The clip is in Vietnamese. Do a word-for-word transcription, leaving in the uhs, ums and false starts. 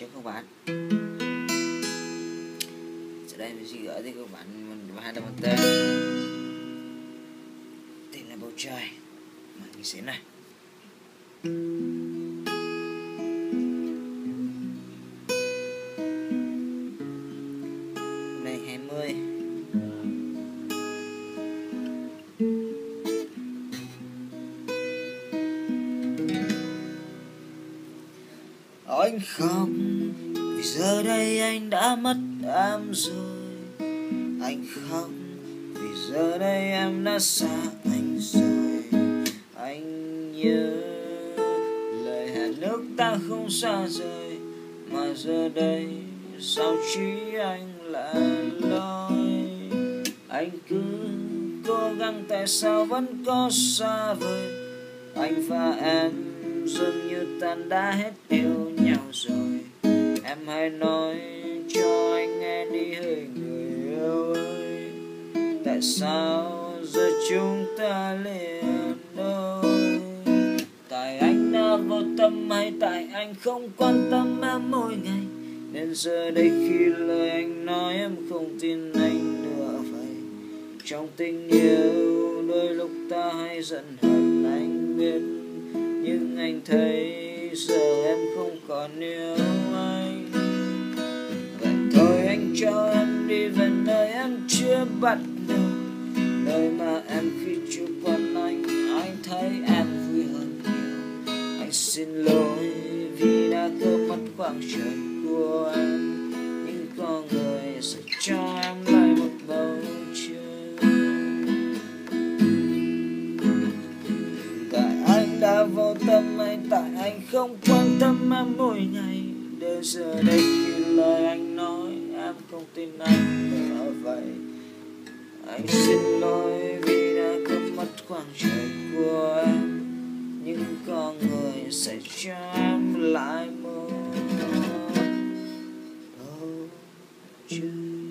chứ các bạn. Sau đây mình sẽ gửi tới các bạn mình hai tấm tên. Tên là bầu trời. Mà mình sẽ này. Này hai mươi. Anh khóc vì giờ đây anh đã mất em rồi. Anh khóc vì giờ đây em đã xa anh rồi. Anh nhớ lời hẹn nước ta không xa rời, mà giờ đây sao chỉ anh lại lối. Anh cứ cố gắng tại sao vẫn có xa vời. Anh và em dường như tan đã hết yêu nhau rồi. Em hãy nói cho anh nghe đi hỡi người yêu ơi, tại sao giờ chúng ta liền đôi? Tại anh đã vô tâm hay tại anh không quan tâm em mỗi ngày, nên giờ đây khi lời anh nói em không tin anh nữa vậy. Trong tình yêu đôi lúc ta hay giận hờn anh biết, nhưng anh thấy giờ em không còn yêu anh. Vậy thôi anh cho em đi về nơi em chưa bắt đầu, nơi mà em khi chưa quen anh, anh thấy em vui hơn nhiều. Anh xin lỗi vì đã cướp mất khoảng trời của em, nhưng có người sẽ cho em lại một bầu trời. Tại anh đã vô tâm hay tại anh không quan tâm em mỗi ngày, để giờ đây khi lời anh nói em không tin anh nữa vậy. Anh xin lỗi vì đã cướp mất khoảng trời của em, nhưng có người sẽ cho em lại một bầu trời.